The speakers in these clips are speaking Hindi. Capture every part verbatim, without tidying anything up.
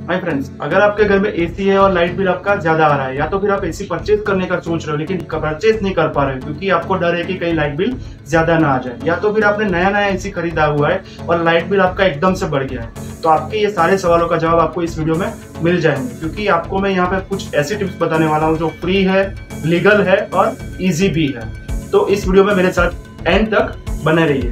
हाय फ्रेंड्स, अगर आपके घर में एसी है और लाइट बिल आपका ज्यादा आ रहा है, या तो फिर आप एसी परचेज करने का सोच रहे हो लेकिन परचेज नहीं कर पा रहे हो क्योंकि आपको डर है कि कहीं लाइट बिल ज्यादा ना आ जाए, या तो फिर आपने नया नया एसी खरीदा हुआ है और लाइट बिल आपका एकदम से बढ़ गया है, तो आपके ये सारे सवालों का जवाब आपको इस वीडियो में मिल जाएंगे। क्योंकि आपको मैं यहाँ पे कुछ ऐसी टिप्स बताने वाला हूँ जो फ्री है, लीगल है और ईजी भी है। तो इस वीडियो में मेरे साथ एंड तक बने रहिए।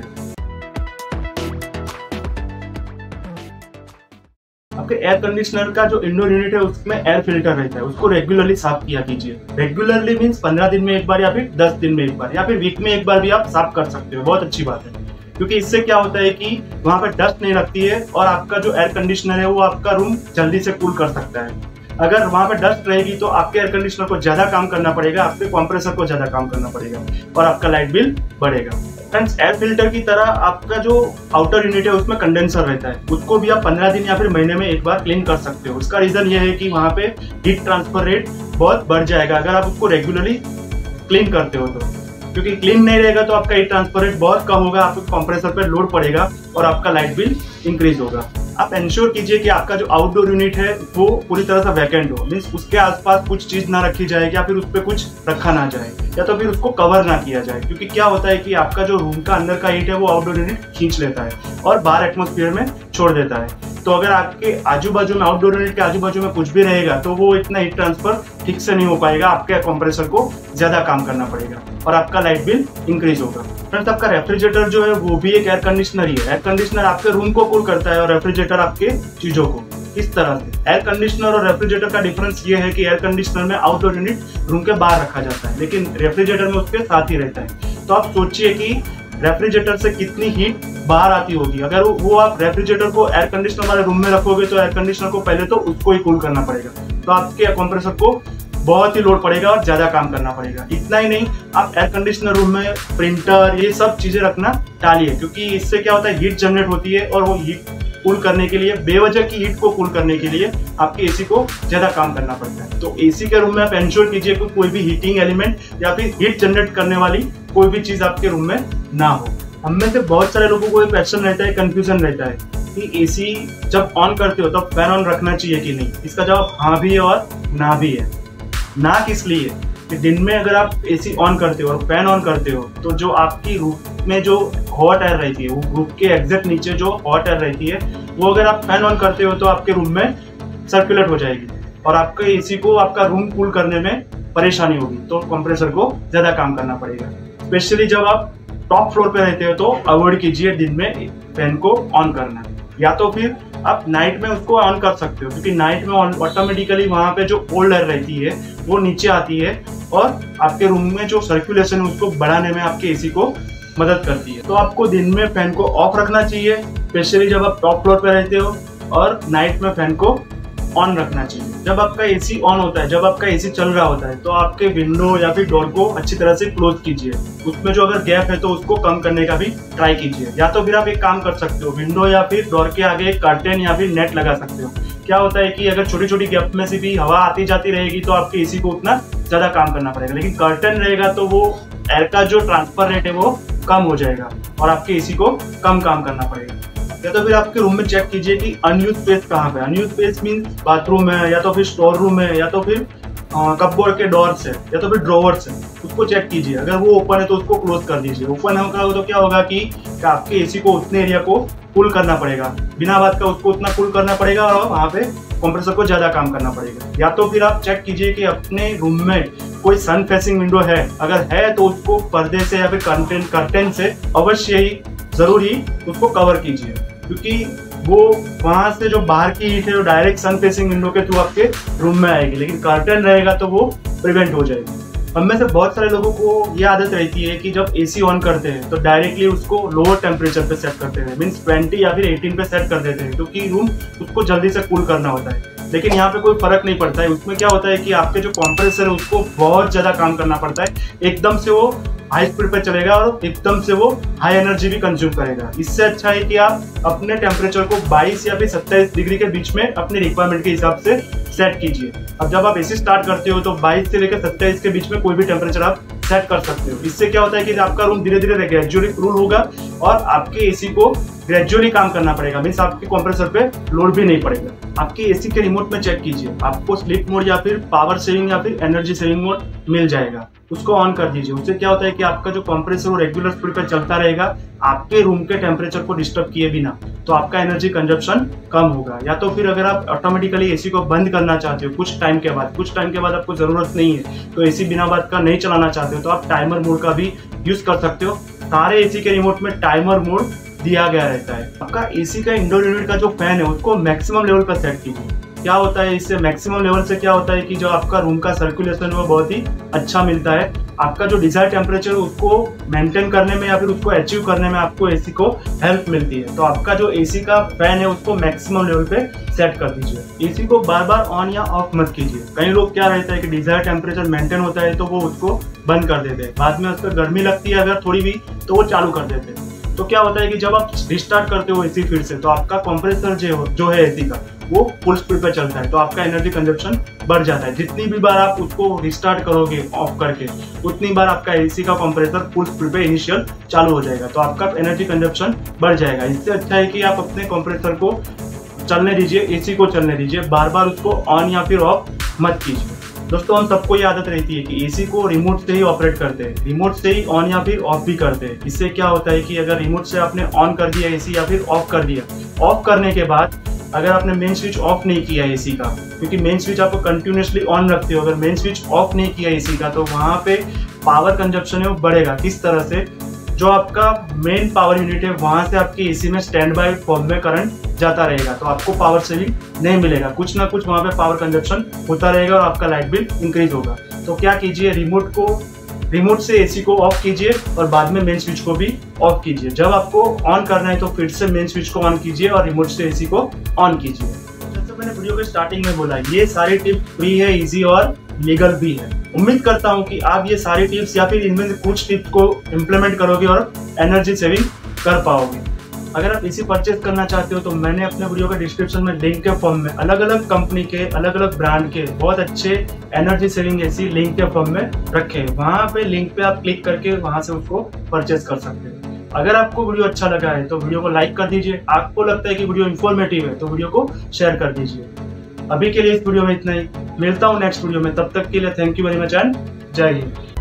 आपके एयर कंडीशनर का जो इंडोर यूनिट है उसमें एयर फिल्टर रहता है, उसको रेगुलरली साफ किया कीजिए। रेगुलरली मींस पंद्रह दिन में एक बार या फिर दस दिन में एक बार या फिर वीक में एक बार भी आप साफ कर सकते हो। बहुत अच्छी बात है, क्योंकि इससे क्या होता है कि वहां पर डस्ट नहीं लगती है और आपका जो एयर कंडीशनर है वो आपका रूम जल्दी से कूल कर सकता है। अगर वहां पर डस्ट रहेगी तो आपके एयर कंडीशनर को ज्यादा काम करना पड़ेगा, आपके कंप्रेसर को ज्यादा काम करना पड़ेगा और आपका लाइट बिल बढ़ेगा। फ्रेंड्स, एयर फिल्टर की तरह आपका जो आउटर यूनिट है उसमें कंडेंसर रहता है, उसको भी आप पंद्रह दिन या फिर महीने में एक बार क्लीन कर सकते हो। उसका रीजन ये है कि वहां पे हीट ट्रांसफर रेट बहुत बढ़ जाएगा अगर आप उसको रेगुलरली क्लीन करते हो तो, क्योंकि क्लीन नहीं रहेगा तो आपका हीट ट्रांसफर रेट बहुत कम होगा, आपके कंप्रेसर पे लोड पड़ेगा और आपका लाइट बिल इंक्रीज होगा। आप इंश्योर कीजिए कि आपका जो आउटडोर यूनिट है वो पूरी तरह से वैकेंट हो, मीन्स उसके आसपास कुछ चीज ना रखी जाए या फिर उस पर कुछ रखा ना जाए या तो फिर उसको कवर ना किया जाए। क्योंकि क्या होता है कि आपका जो रूम का अंदर का हीट है वो आउटडोर यूनिट खींच लेता है और बाहर एटमॉस्फेयर में छोड़ देता है। तो अगर आपके आजू बाजू में आउटडोर यूनिट के आजू बाजू में कुछ भी रहेगा तो वो इतना हीट ट्रांसफर ठीक से नहीं हो पाएगा, आपके कंप्रेसर को ज्यादा काम करना पड़ेगा और आपका लाइट बिल इंक्रीज होगा। फ्रेंड्स, आपका रेफ्रिजरेटर जो है वो भी एक एयर कंडीशनर ही है। एयर कंडीशनर आपके रूम को कूल करता है और रेफ्रिजरेटर आपके चीजों को। इस तरह से एयर कंडीशनर और रेफ्रिजरेटर का डिफरेंस ये है कि एयर कंडीशनर में आउटडोर यूनिट रूम के बाहर रखा जाता है, लेकिन रेफ्रिजरेटर में उसके साथ ही रहता है। तो आप सोचिए कि रेफ्रिजरेटर से कितनी हीट बाहर आती होगी। अगर वो आप रेफ्रिजरेटर को एयर कंडीशनर वाले रूम में रखोगे तो एयर कंडीशनर को पहले तो उसको ही कूल करना पड़ेगा, तो आपके कंप्रेसर को बहुत ही लोड पड़ेगा और ज्यादा काम करना पड़ेगा। इतना ही नहीं, आप एयर कंडीशनर रूम में प्रिंटर ये सब चीजें रखना टालिए, क्योंकि इससे क्या होता है हीट जनरेट होती है और वो हीट कूल करने के लिए, बेवजह की हीट को कूल करने के लिए आपके एसी को ज्यादा काम करना पड़ता है। तो एसी के रूम में आप इंश्योर कीजिए कि कोई भी हीटिंग एलिमेंट या फिर हीट जनरेट करने वाली कोई भी चीज आपके रूम में ना हो। हम में से बहुत सारे लोगों को एक क्वेश्चन रहता है, कंफ्यूजन रहता है कि एसी जब ऑन करते हो तो फैन ऑन रखना चाहिए कि नहीं। इसका जवाब हाँ भी है और ना भी है। ना किस लिए कि दिन में अगर आप एसी ऑन करते हो और फैन ऑन करते हो तो जो आपकी रूम में जो हॉट एयर रहती है, वो रूम के एग्जैक्ट नीचे जो हॉट एयर रहती है वो अगर आप फैन ऑन करते हो तो आपके रूम में सर्कुलेट हो जाएगी और आपके एसी को आपका रूम कूल करने में परेशानी होगी, तो कंप्रेसर को ज्यादा काम करना पड़ेगा। स्पेशली जब आप टॉप फ्लोर पे रहते हो तो अवॉइड कीजिए दिन में फैन को ऑन करना, या तो फिर आप नाइट में उसको ऑन कर सकते हो, क्योंकि नाइट में ऑटोमेटिकली वहां पे जो कोल्ड एयर रहती है वो नीचे आती है और आपके रूम में जो सर्कुलेशन है उसको बढ़ाने में आपके एसी को मदद करती है। तो आपको दिन में फैन को ऑफ रखना चाहिए, स्पेशली जब आप टॉप फ्लोर पे रहते हो, और नाइट में फैन को ऑन रखना चाहिए। जब आपका एसी ऑन होता है, जब आपका एसी चल रहा होता है, तो आपके विंडो या फिर डोर को अच्छी तरह से क्लोज कीजिए। उसमें जो अगर गैप है तो उसको कम करने का भी ट्राई कीजिए, या तो फिर आप एक काम कर सकते हो, विंडो या फिर डोर के आगे एक कर्टेन या फिर नेट लगा सकते हो। क्या होता है कि अगर छोटी छोटी गैप में से भी हवा आती जाती रहेगी तो आपके एसी को उतना ज्यादा काम करना पड़ेगा, लेकिन कर्टेन रहेगा तो वो एयर का जो ट्रांसफर रेट है वो कम हो जाएगा और आपके एसी को कम काम करना पड़ेगा। या तो फिर आपके रूम में चेक कीजिए कि अनयूज स्पेस कहाँ पे। अनयूज स्पेस मीन्स बाथरूम है, या तो फिर स्टोर रूम है, या तो फिर कपबोर्ड के डोर्स है, या तो फिर ड्रॉवर्स है। उसको चेक कीजिए, अगर वो ओपन है तो उसको क्लोज कर दीजिए। ओपन होगा तो क्या होगा कि आपके एसी को उतने एरिया को कूल करना पड़ेगा, बिना बात का उसको उतना कूल करना पड़ेगा और वहाँ पे कंप्रेसर को ज्यादा काम करना पड़ेगा। या तो फिर आप चेक कीजिए कि अपने रूम में कोई सन फेसिंग विंडो है, अगर है तो उसको पर्दे से या फिर कर्टेन कर्टेन से अवश्य ही जरूर ही उसको कवर कीजिए, क्योंकि वो वहां से जो बाहर की हीट है वो डायरेक्ट सन फेसिंग विंडो के थ्रू आपके रूम में आएगी, लेकिन कर्टेन रहेगा तो वो प्रिवेंट हो जाएगी। हम में से बहुत सारे लोगों को ये आदत रहती है कि जब एसी ऑन करते हैं तो डायरेक्टली उसको लोअर टेम्परेचर पे सेट करते हैं, मीन्स ट्वेंटी या फिर एटीन पे सेट कर देते हैं, क्योंकि रूम उसको जल्दी से कूल करना होता है। लेकिन यहाँ पे कोई फर्क नहीं पड़ता है। उसमें क्या होता है कि आपके जो कंप्रेसर है उसको बहुत ज्यादा काम करना पड़ता है, एकदम से वो हाई स्पीड पे चलेगा और एकदम से वो हाई एनर्जी भी कंज्यूम करेगा। इससे अच्छा है कि आप अपने टेम्परेचर को बाईस या फिर सत्ताईस डिग्री के बीच में अपने रिक्वायरमेंट के हिसाब से सेट कीजिए। अब जब आप एसी स्टार्ट करते हो तो बाईस से लेकर सत्ताईस के बीच में कोई भी टेम्परेचर आप सेट कर सकते हो। इससे क्या होता है कि आपका रूम धीरे धीरे ग्रेजुअली कूल होगा और आपके एसी को ग्रेजुअली काम करना पड़ेगा, मीन्स आपके कंप्रेसर पे लोड भी नहीं पड़ेगा। आपके एसी के रिमोट में चेक कीजिए, आपको स्लीप मोड या फिर पावर सेविंग या फिर एनर्जी सेविंग मोड मिल जाएगा, उसको ऑन कर दीजिए। उससे क्या होता है कि आपका जो कंप्रेसर वो रेगुलर स्पीड पर चलता रहेगा, आपके रूम के टेम्परेचर को डिस्टर्ब किए बिना, तो आपका एनर्जी कंजप्शन कम होगा। या तो फिर अगर आप ऑटोमेटिकली एसी को बंद करना चाहते हो कुछ टाइम के बाद, कुछ टाइम के बाद आपको जरूरत नहीं है तो एसी बिना बात का नहीं चलाना चाहते हो, तो आप टाइमर मोड का भी यूज कर सकते हो। सारे एसी के रिमोट में टाइमर मोड दिया गया रहता है। आपका एसी का इंडोर यूनिट का जो फैन है उसको मैक्सिमम लेवल पर सेट कीजिए। क्या होता है इससे, मैक्सिमम लेवल से क्या होता है कि जो आपका रूम का सर्कुलेशन है वो बहुत ही अच्छा मिलता है। आपका जो डिजायर टेम्परेचर उसको मेंटेन करने में या फिर उसको अचीव करने में आपको एसी को हेल्प मिलती है। तो आपका जो एसी का फैन है उसको मैक्सिमम लेवल पे सेट कर दीजिए। एसी को बार बार ऑन या ऑफ मत कीजिए। कई लोग क्या रहता है कि डिजायर टेम्परेचर मेंटेन होता है तो वो उसको बंद कर देते हैं, बाद में उसको गर्मी लगती है अगर थोड़ी भी तो वो चालू कर देते हैं। तो क्या होता है कि जब आप रिस्टार्ट करते हो एसी फिर से, तो आपका कंप्रेसर जो जो है एसी का वो फुल स्पीड पे चलता है, तो आपका एनर्जी कंजप्शन बढ़ जाता है। जितनी भी बार आप उसको रिस्टार्ट करोगे ऑफ करके, उतनी बार आपका एसी का कंप्रेसर फुल स्पीड पे इनिशियल चालू हो जाएगा, तो आपका एनर्जी कंजप्शन बढ़ जाएगा। इससे अच्छा है कि आप अपने कंप्रेसर को चलने दीजिए, एसी को चलने दीजिए, बार बार उसको ऑन या फिर ऑफ मत कीजिए। दोस्तों, हम सबको ये आदत रहती है कि एसी को रिमोट से ही ऑपरेट करते हैं, रिमोट से ही ऑन या फिर ऑफ भी करते हैं। इससे क्या होता है कि अगर रिमोट से आपने ऑन कर दिया एसी या फिर ऑफ कर दिया, ऑफ करने के बाद अगर आपने मेन स्विच ऑफ नहीं किया एसी का, क्योंकि मेन स्विच आपको कंटिन्यूसली ऑन रखते हो, अगर मेन स्विच ऑफ नहीं किया एसी का तो वहाँ पे पावर कंजप्शन है वो बढ़ेगा। किस तरह से, जो आपका मेन पावर यूनिट है वहाँ से आपके एसी में स्टैंड बाय फॉर्म में करंट जाता रहेगा, तो आपको पावर सेविंग नहीं मिलेगा, कुछ ना कुछ वहाँ पे पावर कंजप्शन होता रहेगा और आपका लाइट बिल इंक्रीज होगा। तो क्या कीजिए, रिमोट को रिमोट से एसी को ऑफ कीजिए और बाद में मेन स्विच को भी ऑफ कीजिए। जब आपको ऑन करना है तो फिर से मेन स्विच को ऑन कीजिए और रिमोट से एसी को ऑन कीजिए। जैसे मैंने वीडियो के स्टार्टिंग में बोला, ये सारी टिप्स फ्री है, इजी और लीगल भी है। उम्मीद करता हूँ कि आप ये सारी टिप्स या फिर इनमें से कुछ टिप्स को इम्प्लीमेंट करोगे और एनर्जी सेविंग कर पाओगे। अगर आप एसी परचेज करना चाहते हो तो मैंने अपने वीडियो के डिस्क्रिप्शन में लिंक के फॉर्म में अलग अलग कंपनी के, अलग अलग ब्रांड के बहुत अच्छे एनर्जी सेविंग एसी लिंक के फॉर्म में रखे हैं। वहाँ पे लिंक पे आप क्लिक करके वहाँ से उसको परचेज कर सकते हो। अगर आपको वीडियो अच्छा लगा है तो वीडियो को लाइक कर दीजिए, आपको लगता है कि वीडियो इन्फॉर्मेटिव है तो वीडियो को शेयर कर दीजिए। अभी के लिए इस वीडियो में इतना ही, मिलता हूँ नेक्स्ट वीडियो में, तब तक के लिए thank you very much and जय हिंद।